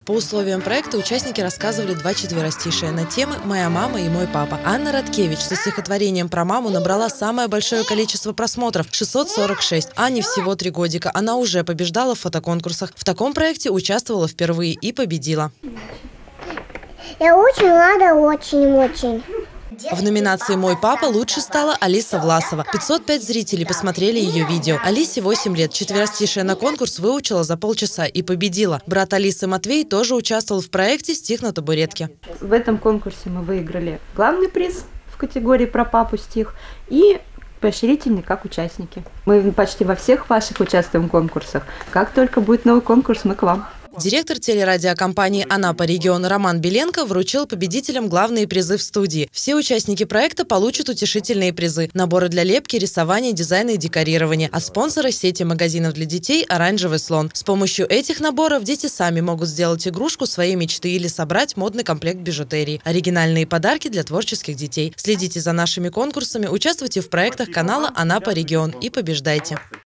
По условиям проекта участники рассказывали 2 четверостишия на темы «Моя мама и мой папа». Анна Радкевич со стихотворением про маму набрала самое большое количество просмотров – 646. Ане всего 3 годика. Она уже побеждала в фотоконкурсах. В таком проекте участвовала впервые и победила. Я очень рада, очень-очень. В номинации «Мой папа» лучше стала Алиса Власова. 505 зрителей посмотрели ее видео. Алисе 8 лет. Четверостишие на конкурс выучила за полчаса и победила. Брат Алисы Матвей тоже участвовал в проекте «Стих на табуретке». В этом конкурсе мы выиграли главный приз в категории «Про папу стих» и поощрительный как участники. Мы почти во всех ваших участвуем в конкурсах. Как только будет новый конкурс, мы к вам. Директор телерадиокомпании «Анапа Регион» Роман Беленко вручил победителям главные призы в студии. Все участники проекта получат утешительные призы: наборы для лепки, рисования, дизайна и декорирования. От спонсора сети магазинов для детей «Оранжевый слон». С помощью этих наборов дети сами могут сделать игрушку своей мечты или собрать модный комплект бижутерии. Оригинальные подарки для творческих детей. Следите за нашими конкурсами, участвуйте в проектах канала «Анапа Регион» и побеждайте.